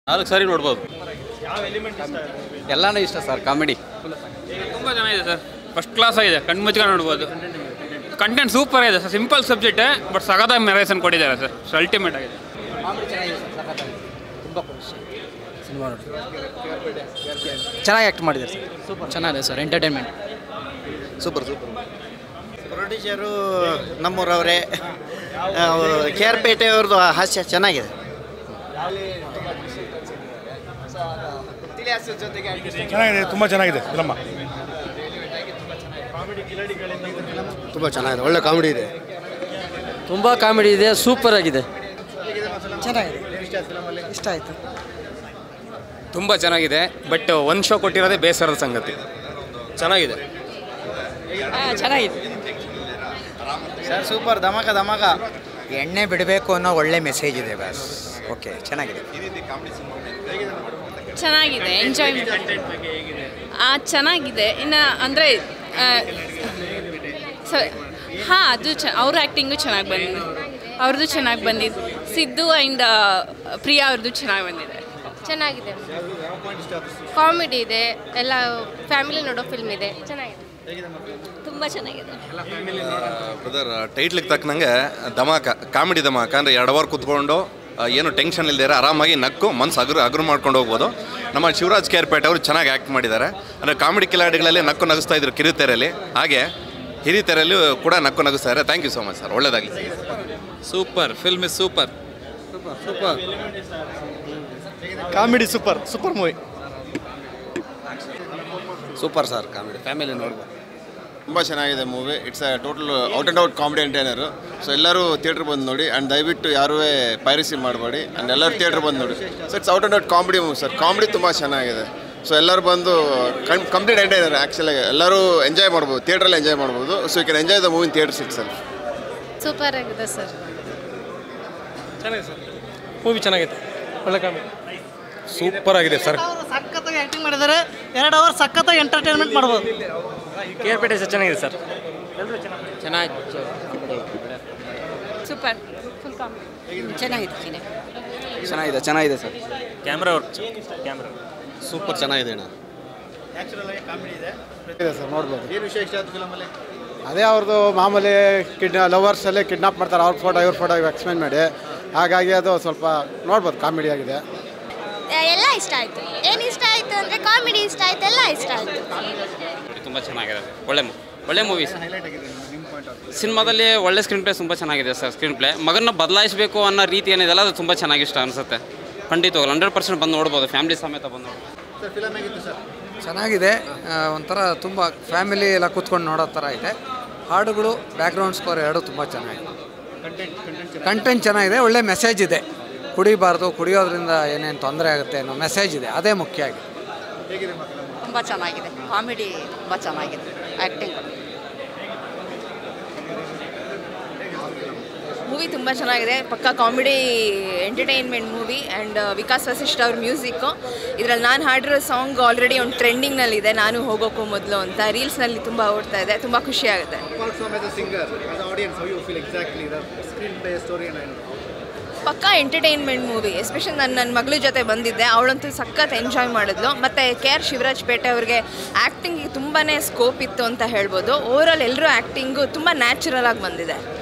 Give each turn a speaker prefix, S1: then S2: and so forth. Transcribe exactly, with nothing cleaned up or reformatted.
S1: ನಾಲ್ಕು ಸಾರಿ ನೋಡ್ಬೋದು.
S2: ಎಲ್ಲಾನು ಇಷ್ಟ ಸರ್. ಕಾಮಿಡಿ
S3: ತುಂಬ ಚೆನ್ನಾಗಿದೆ ಸರ್. ಫಸ್ಟ್ ಕ್ಲಾಸ್ ಆಗಿದೆ, ಕಣ್ಣು ಮುಚ್ಕೊಂಡು ನೋಡ್ಬೋದು. ಕಂಟೆಂಟ್ ಸೂಪರ್ ಆಗಿದೆ ಸರ್. ಸಿಂಪಲ್ ಸಬ್ಜೆಕ್ಟೇ ಬಟ್ ಸಗದಾಗಿ ಮೆರೇಸನ್ ಕೊಟ್ಟಿದ್ದಾರೆ ಸರ್. ಅಲ್ಟಿಮೇಟ್ ಆಗಿದೆ.
S2: ಸಿನಿಮಾ ನೋಡಿ ಚೆನ್ನಾಗಿ ಆ್ಯಕ್ಟ್ ಮಾಡಿದ್ದಾರೆ ಸರ್. ಸೂಪರ್ ಚೆನ್ನಾಗಿದೆ sir. Entertainment
S1: super super.
S4: Producer ನಮ್ಮೂರವರೇ, ಕೆ ಆರ್ ಪೇಟೆ ಅವ್ರದ್ದು ಹಾಸ್ಯ ಚೆನ್ನಾಗಿದೆ.
S5: ಚೆನ್ನಾಗಿದೆ, ತುಂಬ ಚೆನ್ನಾಗಿದೆ ಫಿಲಮ್ಮ.
S1: ತುಂಬ ಚೆನ್ನಾಗಿದೆ, ಒಳ್ಳೆ ಕಾಮಿಡಿ ಇದೆ.
S2: ತುಂಬ ಕಾಮಿಡಿ ಇದೆ, ಸೂಪರ್ ಆಗಿದೆ.
S4: ಚೆನ್ನಾಗಿದೆ, ಇಷ್ಟ ಆಯಿತು.
S6: ತುಂಬ ಚೆನ್ನಾಗಿದೆ. ಬಟ್ ಒಂದು ಶೋ ಕೊಟ್ಟಿರೋದೇ ಬೇಸರದ ಸಂಗತಿ. ಚೆನ್ನಾಗಿದೆ
S2: ಚೆನ್ನಾಗಿದೆ
S4: ಸರ್. ಸೂಪರ್, ಧಮಾಕ ಧಮಾಕ.
S7: ಎಣ್ಣೆ ಬಿಡಬೇಕು ಅನ್ನೋ ಒಳ್ಳೆ ಮೆಸೇಜ್ ಇದೆ ಬಸ್. ಓಕೆ, ಚೆನ್ನಾಗಿದೆ.
S8: ಚೆನ್ನಾಗಿದೆ, ಎಂಜಾಯ್ ಚೆನ್ನಾಗಿದೆ. ಇನ್ನು ಅಂದರೆ ಸ ಹಾಂ ಅದು ಚ ಅವ್ರ ಆ್ಯಕ್ಟಿಂಗು ಚೆನ್ನಾಗಿ ಬಂದಿದೆ, ಅವ್ರದ್ದು ಚೆನ್ನಾಗಿ ಬಂದಿದ್ದು. ಸಿದ್ದು ಆ್ಯಂಡ್ ಪ್ರಿಯಾ ಅವ್ರದ್ದು ಚೆನ್ನಾಗಿ ಬಂದಿದೆ.
S9: ಚೆನ್ನಾಗಿದೆ, ಕಾಮಿಡಿ ಇದೆ, ಎಲ್ಲ ಫ್ಯಾಮಿಲಿ ನೋಡೋ ಫಿಲ್ಮ್ ಇದೆ. ಚೆನ್ನಾಗಿದೆ, ತುಂಬ ಚೆನ್ನಾಗಿದೆ.
S1: ಬ್ರದರ್, ಟೈಟ್ಲಿಗೆ ತಕ್ಕನಂಗೆ ಧಮಾಕ, ಕಾಮಿಡಿ ಧಮಾಕ ಅಂದರೆ ಎರಡು ಅವರ್ ಕೂತ್ಕೊಂಡು ಏನು ಟೆನ್ಷನ್ ಇಲ್ಲದೆ ಆರಾಮಾಗಿ ನಕ್ಕು ಮನ್ಸು ಅಗ್ರು ಅಗ್ರು ಮಾಡ್ಕೊಂಡು ಹೋಗ್ಬೋದು. ನಮ್ಮ ಶಿವರಾಜ್ಕರ್ಪೇಟೆ ಅವರು ಚೆನ್ನಾಗಿ ಆ್ಯಕ್ಟ್ ಮಾಡಿದ್ದಾರೆ. ಅಂದರೆ ಕಾಮಿಡಿ ಕಿಲಾಡಿಗಳಲ್ಲಿ ನಕ್ಕು ನಗಿಸ್ತಾ ಇದ್ರು ಕಿರುತೆರೆಯಲ್ಲಿ, ಹಾಗೆ ಹಿರಿತೆರೆಯಲ್ಲಿ ಕೂಡ ನಕ್ಕು ನಗಿಸ್ತಾ ಇದ್ದಾರೆ. Thank you so much sir, ಒಳ್ಳೆಯದಾಗಲಿ.
S3: Super film is super.
S5: Super comedy, super super movie.
S1: Super sir, comedy family ನೋಡ್ಬೋದು.
S10: ತುಂಬ ಚೆನ್ನಾಗಿದೆ movie. It's a total out and out comedy entertainer. So ಎಲ್ಲರೂ ಥಿಯೇಟ್ರ್ ಬಂದು ನೋಡಿ. ಆ್ಯಂಡ್ ದಯವಿಟ್ಟು ಯಾರೂ ಪೈರಸಿ ಮಾಡಬೇಡಿ. ಆ್ಯಂಡ್ ಎಲ್ಲರೂ ಥಿಯೇಟ್ರ್ ಬಂದು ನೋಡಿ. So it's out and out comedy movie sir. Comedy ತುಂಬ ಚೆನ್ನಾಗಿದೆ. ಸೊ ಎಲ್ಲರೂ ಬಂದು ಕಂ ಕಂಪ್ಲೀಟ್ ಎಂಟರ್ಟೈನರ್. ಆ್ಯಕ್ಚುಲಾಗಿ ಎಲ್ಲರೂ ಎಂಜಾಯ್ ಮಾಡ್ಬೋದು, ಥಿಯೇಟ್ರಲ್ಲಿ ಎಂಜಾಯ್ ಮಾಡ್ಬೋದು. So you can enjoy the movie in theatres itself.
S9: Super ಆಗಿದೆ ಸರ್.
S5: ಚೆನ್ನಾಗಿದೆ ಸರ್, ಮೂವಿ ಚೆನ್ನಾಗಿದೆ, ಒಳ್ಳೆ ಕಾಮಿಡಿ, ಸೂಪರ್ ಆಗಿದೆ ಸರ್.
S4: ಸಖತ್ತಾಗಿ ಆ್ಯಕ್ಟಿಂಗ್ ಮಾಡಿದ್ದಾರೆ. ಎರಡು ಅವರ್ ಸಖತ್ತಾಗಿ ಎಂಟರ್ಟೈನ್ಮೆಂಟ್ ಮಾಡ್ಬೋದು.
S2: ಕೆ ಆರ್ ಪೇಟೆ ಸರ್ ಚೆನ್ನಾಗಿದೆ ಸರ್. ಚೆನ್ನಾಗಿ
S8: ಸೂಪರ್, ಫುಲ್ ಕಾಮಿಡಿ.
S9: ಚೆನ್ನಾಗಿದೆ,
S2: ಚೆನ್ನಾಗಿದೆ ಚೆನ್ನಾಗಿದೆ sir.
S3: Camera work, camera
S1: super ಚೆನ್ನಾಗಿದೆ ಅಣ್ಣ.
S5: ಸರ್ ನೋಡ್ಬೋದು.
S10: ಏನು ವಿಷಯ ಇಷ್ಟ ಆಯ್ತು ಫಿಲಮಲ್ಲಿ?
S5: ಅದೇ ಅವ್ರದ್ದು ಮಾಮೂಲಿ ಕಿಡ್ ಲವರ್ಸಲ್ಲೇ ಕಿಡ್ನಾಪ್ ಮಾಡ್ತಾರೆ, ಅವ್ರ ಫೋಟೋ ಇವ್ರ ಫೋಟೋ ಎಕ್ಸ್ಪ್ಲೇನ್ ಮಾಡಿ. ಹಾಗಾಗಿ ಅದು ಸ್ವಲ್ಪ ನೋಡ್ಬೋದು, ಕಾಮಿಡಿ ಆಗಿದೆ.
S9: ಎಲ್ಲ ಇಷ್ಟ ಆಯಿತು. ಏನು ಇಷ್ಟ ಆಯಿತು ಅಂದರೆ ಕಾಮಿಡಿ ಇಷ್ಟ ಆಯಿತು, ಎಲ್ಲ ಇಷ್ಟ ಆಯಿತು.
S3: ತುಂಬ ಚೆನ್ನಾಗಿದೆ, ಒಳ್ಳೆ ಒಳ್ಳೆ ಮೂವಿ. ಸಿನಿಮಾದಲ್ಲಿ ಒಳ್ಳೆ ಸ್ಕ್ರೀನ್ ಪ್ಲೇ ತುಂಬ ಚೆನ್ನಾಗಿದೆ ಸರ್. ಸ್ಕ್ರೀನ್ ಪ್ಲೇ ಮಗನ ಬದಲಾಯಿಸಬೇಕು ಅನ್ನೋ ರೀತಿ ಏನಿದೆಲ್ಲ ಅದು ತುಂಬ ಚೆನ್ನಾಗಿ ಇಷ್ಟ ಅನಿಸುತ್ತೆ. ಖಂಡಿತವಾಗ್ಲು ಹಂಡ್ರೆಡ್ ಪರ್ಸೆಂಟ್ ಬಂದು ನೋಡ್ಬೋದು, ಫ್ಯಾಮಿಲಿ ಸಮೇತ ಬಂದು ನೋಡ್ಬೋದು.
S10: ಸರ್ ಫಿಲಮ್ ಹೇಗಿತ್ತು ಸರ್?
S7: ಚೆನ್ನಾಗಿದೆ. ಒಂಥರ ತುಂಬ ಫ್ಯಾಮಿಲಿ ಎಲ್ಲ ಕೂತ್ಕೊಂಡು ನೋಡೋ ಥರ ಇದೆ. ಹಾಡುಗಳು, ಬ್ಯಾಕ್ಗ್ರೌಂಡ್ ಸ್ಕೋರ್ ಎರಡೂ ತುಂಬ ಚೆನ್ನಾಗಿದೆ. ಕಂಟೆಂಟ್ ಚೆನ್ನಾಗಿದೆ, ಒಳ್ಳೆ ಮೆಸೇಜ್ ಇದೆ. ಕುಡಿಬಾರ್ದು, ಕುಡಿಯೋದ್ರಿಂದ ಏನೇನು ತೊಂದರೆ ಆಗುತ್ತೆ ಅನ್ನೋ ಮೆಸೇಜ್ ಇದೆ, ಅದೇ ಮುಖ್ಯ ಆಗಿದೆ.
S9: ತುಂಬ ಚೆನ್ನಾಗಿದೆ, ಕಾಮಿಡಿ ತುಂಬ ಚೆನ್ನಾಗಿದೆ, ಆ್ಯಕ್ಟಿಂಗ್. ಮೂವಿ ತುಂಬ ಚೆನ್ನಾಗಿದೆ, ಪಕ್ಕ comedy entertainment movie. And Vikas Vasishtha ಅವ್ರ ಮ್ಯೂಸಿಕ್ಕು. ಇದರಲ್ಲಿ ನಾನು ಹಾಡಿರೋ ಸಾಂಗ್ ಆಲ್ರೆಡಿ ಒಂದು ಟ್ರೆಂಡಿಂಗ್ನಲ್ಲಿದೆ, ನಾನು ಹೋಗೋಕ್ಕೂ ಮೊದಲು ಅಂತ ರೀಲ್ಸ್ನಲ್ಲಿ ತುಂಬ ಓಡ್ತಾ ಇದೆ. ತುಂಬ ಖುಷಿ ಆಗುತ್ತೆ. ಪಕ್ಕ ಎಂಟರ್ಟೈನ್ಮೆಂಟ್ ಮೂವಿ. ಎಸ್ಪೆಷಲಿ ನಾನು ನನ್ನ ಮಗಳ ಜೊತೆ ಬಂದಿದ್ದೆ, ಅವಳಂತೂ ಸಖತ್ ಎಂಜಾಯ್ ಮಾಡಿದ್ಲು. ಮತ್ತು ಕೆ ಆರ್ ಶಿವರಾಜ್ಪೇಟೆ ಅವ್ರಿಗೆ ಆ್ಯಕ್ಟಿಂಗಿಗೆ ತುಂಬಾ ಸ್ಕೋಪ್ ಇತ್ತು ಅಂತ ಹೇಳ್ಬೋದು. ಓವರಾಲ್ ಎಲ್ಲರೂ ಆ್ಯಕ್ಟಿಂಗು ತುಂಬ ನ್ಯಾಚುರಲ್ ಆಗಿ ಬಂದಿದೆ.